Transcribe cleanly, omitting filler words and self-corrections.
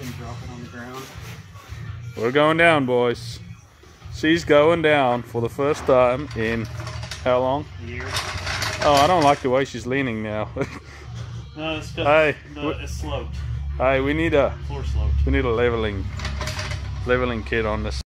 and drop it on the ground. We're going down, boys. She's going down for the first time in how long? A year. Oh, I don't like the way she's leaning now. No, it's just Hey, it's sloped. Hey, we need a Floor sloped. leveling kit on this.